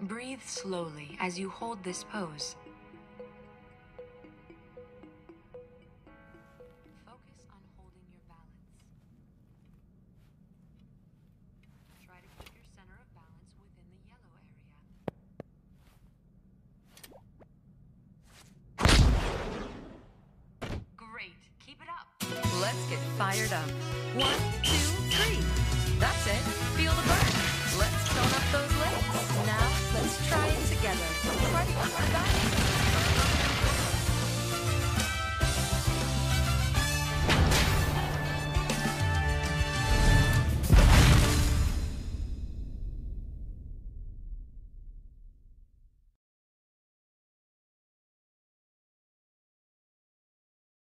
Breathe slowly as you hold this pose. Focus on holding your balance. Try to keep your center of balance within the yellow area. Great, keep it up. Let's get fired up. 1, 2, 3. That's it. Feel the burn. Let's tone up those legs. Now, let's try it together. Right off the bat.